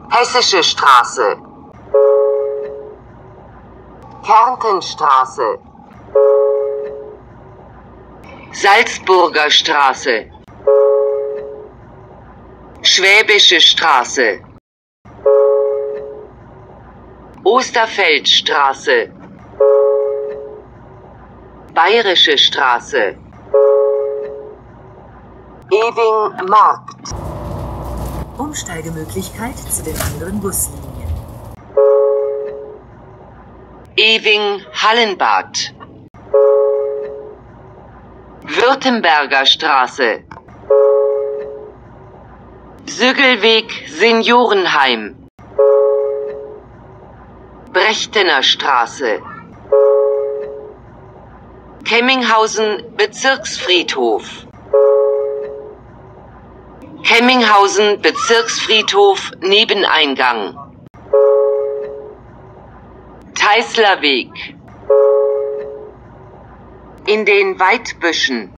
Hessische Straße, Kärntenstraße, Salzburger Straße, Schwäbische Straße, Osterfeldstraße, Bayerische Straße, Ewing Markt. Umsteigemöglichkeit zu den anderen Buslinien. Ewing Hallenbad, Württemberger Straße, Süggelweg Seniorenheim, Brechtener Straße, Kemminghausen Bezirksfriedhof, Kemminghausen Bezirksfriedhof Nebeneingang, Teislerweg, in den Weidbüschen,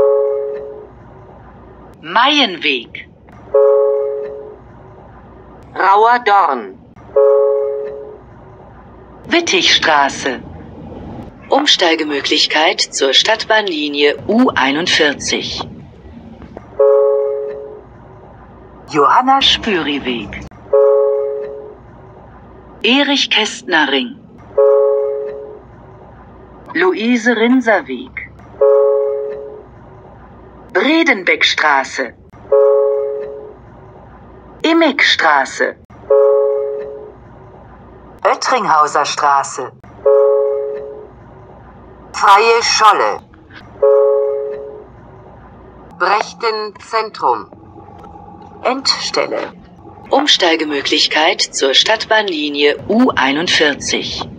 Maienweg, Rauer Dorn, Wittigstraße. Umsteigemöglichkeit zur Stadtbahnlinie U41. Johanna Spüri-Weg, Erich-Kästner-Ring. Luise-Rinser-Weg, Bredenbeckstraße, Immigstraße, Oettringhauser Straße, Freie Scholle, Brechten Zentrum. Endstelle. Umsteigemöglichkeit zur Stadtbahnlinie U41.